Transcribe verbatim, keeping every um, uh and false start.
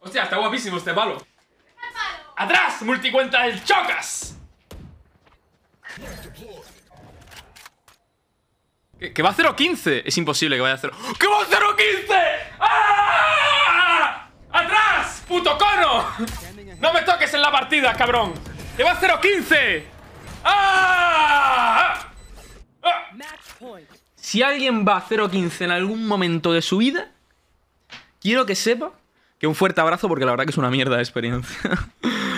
Hostia, está guapísimo este palo. ¡Atrás! ¡Multicuenta del Chocas! ¿Que, que va a cero quince? Es imposible que vaya a cero... ¡Que va a cero quince! ¡Ah! ¡Atrás! ¡Puto cono! ¡No me toques en la partida, cabrón! ¡Que va a cero quince! ¡Ah! ¡Ah! Si alguien va a cero quince en algún momento de su vida, quiero que sepa que un fuerte abrazo porque la verdad que es una mierda de experiencia.